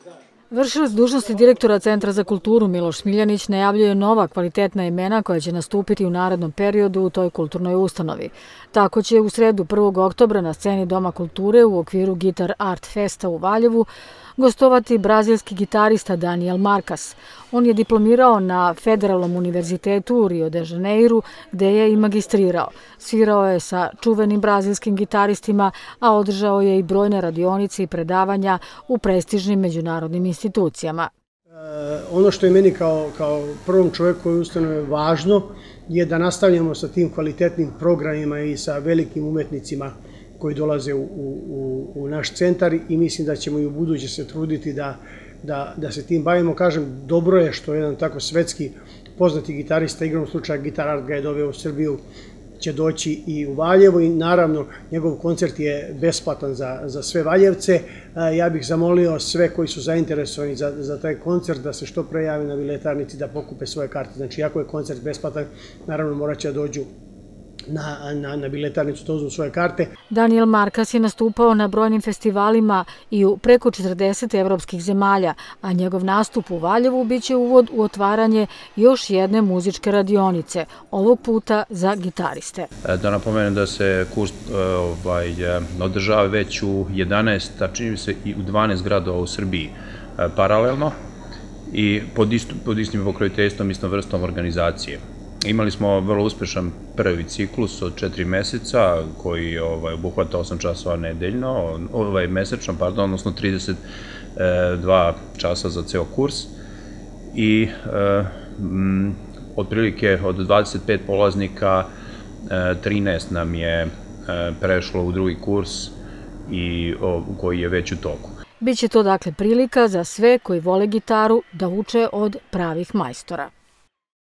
Vršilac dužnosti direktora Centra za kulturu Miloš Smiljanić najavljuje nova kvalitetna imena koja će nastupiti u narednom periodu u toj kulturnoj ustanovi. Tako će u sredu 1. oktobra na sceni Doma kulture u okviru Gitar Art Festa u Valjevu gostovati brazilski gitarista Daniel Marcas. On je diplomirao na Federalnom univerzitetu u Rio de Janeiru, gde je i magistrirao. Svirao je sa čuvenim brazilskim gitaristima, a održao je i brojne radionice i predavanja u prestižnim međunarodnim institucijama. Ono što je meni kao prvom čovjeku ove ustanove važno je da nastavljamo sa tim kvalitetnim programima i sa velikim umetnicima koji dolaze u naš centar i mislim da ćemo i u buduće se truditi da se tim bavimo. Kažem, dobro je što jedan tako svetski poznati gitarista, igrom slučaja Gitar Art ga je doveo u Srbiju, će doći i u Valjevo i naravno njegov koncert je besplatan za sve Valjevce. Ja bih zamolio sve koji su zainteresovani za taj koncert da se što pre jave na biletarnici da pokupe svoje karte. Znači, ako je koncert besplatan, naravno morat će da dođu na biletarnicu da uzmu svoje karte. Daniel Marcas je nastupao na brojnim festivalima i u preko 40 evropskih zemalja, a njegov nastup u Valjevu biće uvod u otvaranje još jedne muzičke radionice, ovog puta za gitariste. Da napomenem da se kurs održava već u 11, a čini mi se i u 12 gradova u Srbiji paralelno i pod istim pokroviteljstvom, istom vrstom organizacije. Imali smo vrlo uspešan prvi ciklus od 4 meseca koji obuhvata 8 časova nedeljno, mesečno, odnosno 32 časa za ceo kurs i otprilike od 25 polaznika 13 nam je prešlo u drugi kurs i koji je već u toku. Biće to dakle prilika za sve koji vole gitaru da uče od pravih majstora.